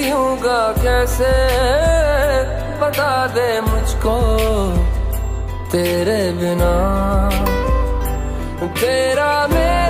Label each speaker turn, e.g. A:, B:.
A: जीऊंगा कैसे बता दे मुझको तेरे बिना। तेरा मेरा